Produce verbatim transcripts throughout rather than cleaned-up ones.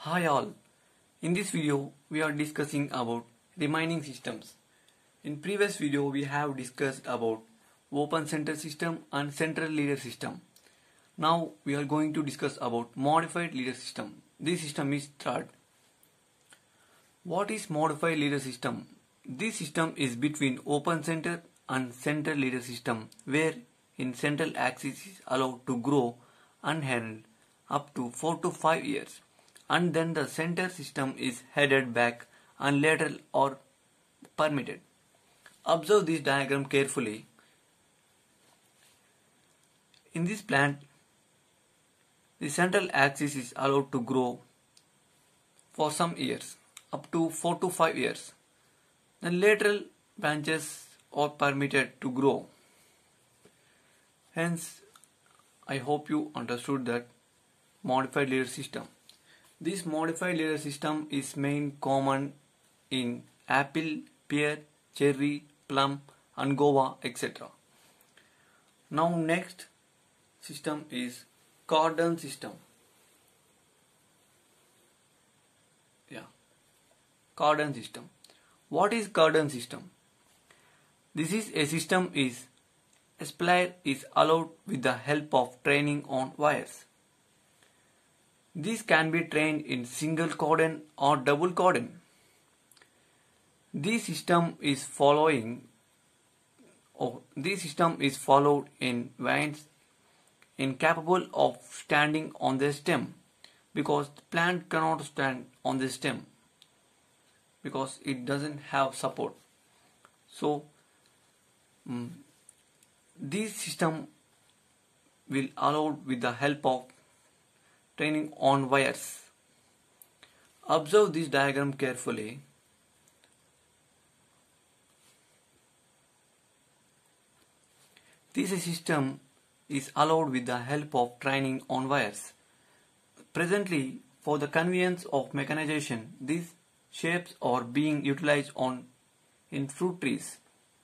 Hi all, in this video we are discussing about remaining systems. In previous video we have discussed about open center system and central leader system. Now we are going to discuss about modified leader system. This system is third. What is modified leader system? This system is between open center and central leader system, where in central axis is allowed to grow unheld up to four to five years, and then the center system is headed back and lateral or permitted. Observe this diagram carefully. In this plant, the central axis is allowed to grow for some years, up to four to five years. The lateral branches are permitted to grow. Hence, I hope you understood that modified leader system. This modified leader system is main common in apple, pear, cherry, plum and guava, et cetera. Now next system is cordon system. Yeah, cordon system. What is cordon system? This is a system is a splicer is allowed with the help of training on wires. This can be trained in single cordon or double cordon. This system is following oh, this system is followed in vines incapable of standing on the stem, because the plant cannot stand on the stem because it doesn't have support. So um, this system will allow with the help of training on wires. Observe this diagram carefully. This system is allowed with the help of training on wires. Presently, for the convenience of mechanization, these shapes are being utilized on in fruit trees.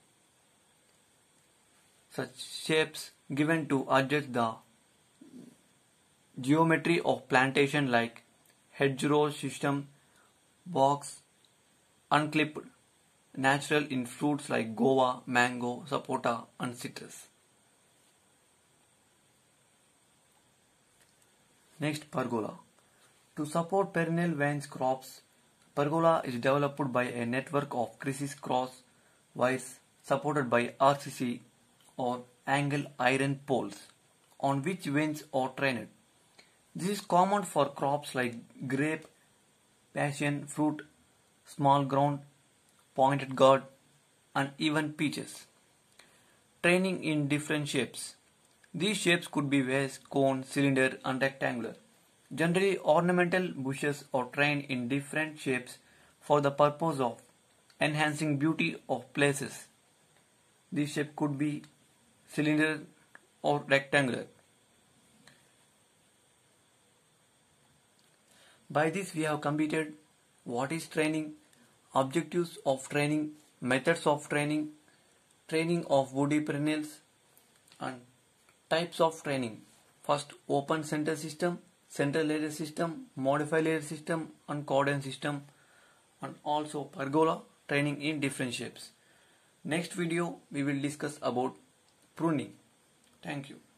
Such shapes given to adjust the geometry of plantation like hedgerow system, box, unclipped, natural in fruits like guava, mango, sapota and citrus. Next, pergola. To support perennial vine crops, pergola is developed by a network of criss cross wires supported by R C C or angle iron poles on which vines are trained. This is common for crops like grape, passion fruit, small ground, pointed gourd and even peaches. Training in different shapes. These shapes could be vase, cone, cylinder and rectangular. Generally, ornamental bushes are trained in different shapes for the purpose of enhancing beauty of places. This shape could be cylinder or rectangular. By this we have completed what is training, objectives of training, methods of training, training of woody perennials and types of training. First, open center system, central leader system, modified leader system and cordon system, and also pergola training in different shapes. Next video we will discuss about pruning. Thank you.